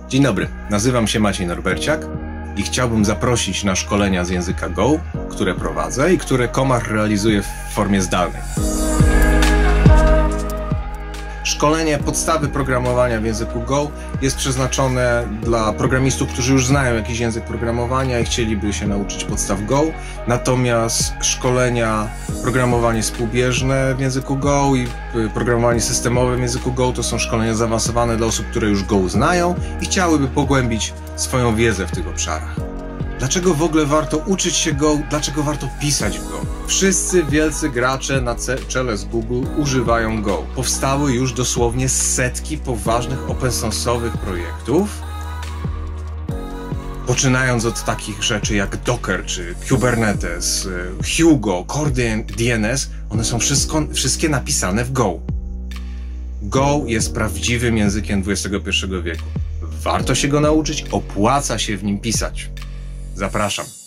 Dzień dobry, nazywam się Maciej Norberciak i chciałbym zaprosić na szkolenia z języka Go, które prowadzę i które Komar realizuje w formie zdalnej. Szkolenie podstawy programowania w języku Go jest przeznaczone dla programistów, którzy już znają jakiś język programowania i chcieliby się nauczyć podstaw Go. Natomiast szkolenia programowanie współbieżne w języku Go i programowanie systemowe w języku Go to są szkolenia zaawansowane dla osób, które już Go znają i chciałyby pogłębić swoją wiedzę w tych obszarach. Dlaczego w ogóle warto uczyć się Go? Dlaczego warto pisać w Go? Wszyscy wielcy gracze na czele z Google używają Go. Powstały już dosłownie setki poważnych open source'owych projektów, poczynając od takich rzeczy jak Docker czy Kubernetes, Hugo, Core DNS, one są wszystkie napisane w Go. Go jest prawdziwym językiem XXI wieku. Warto się go nauczyć, opłaca się w nim pisać. Zapraszam.